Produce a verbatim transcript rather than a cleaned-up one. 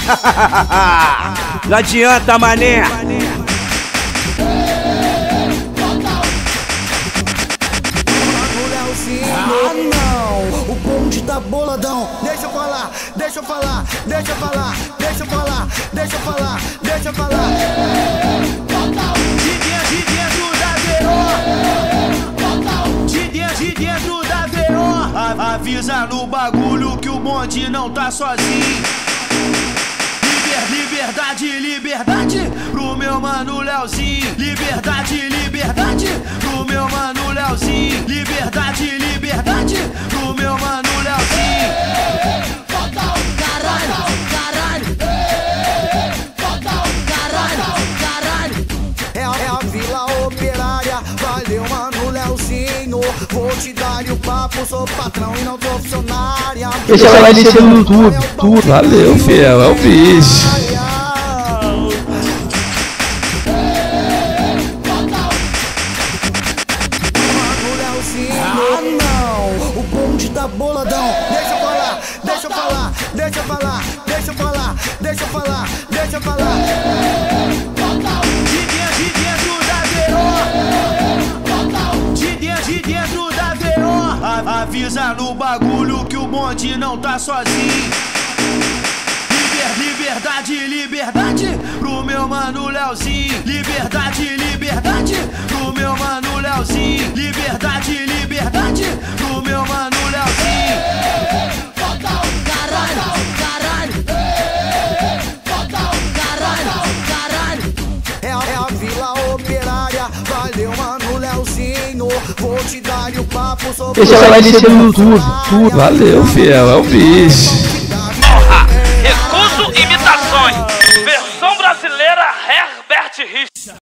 Não adianta, mané. Ah não, o bonde tá boladão. Deixa eu falar, deixa eu falar, deixa eu falar, deixa eu falar, deixa eu falar, deixa eu falar. De dentro da veró, de dentro, de dentro da veró. Avisa no bagulho que o bonde não tá sozinho. Liberdade, liberdade pro meu mano Leozinho. Liberdade, liberdade pro meu mano Leozinho. Liberdade, liberdade pro meu mano Leozinho. Caralho, caralho, caralho, caralho. É a, é a Vila Operária, valeu mano Leozinho. Vou te dar o papo, sou patrão e não sou funcionária. Deixa ela descer no YouTube, tudo. Valeu, fiel, é o bicho. Ah não, o bonde tá boladão. Deixa eu falar, deixa eu falar, deixa eu falar, deixa eu falar, deixa eu falar, deixa eu falar. De dentro, de dentro da veró, de dentro, de dentro da veró. Avisa no bagulho que o bonde não tá sozinho. Liberdade, liberdade pro meu mano Leozinho. Liberdade, liberdade pro meu mano Leozinho. Liberdade, liberdade pro meu mano Leozinho. Caralho, caralho, caralho, caralho. É a, é a Vila Operária, valeu mano Leozinho. Vou te dar o papo, sou Deixa ela descer no YouTube, tudo. Valeu, fiel, é o bicho. Recuso imitações. Versão brasileira Herbert Richards.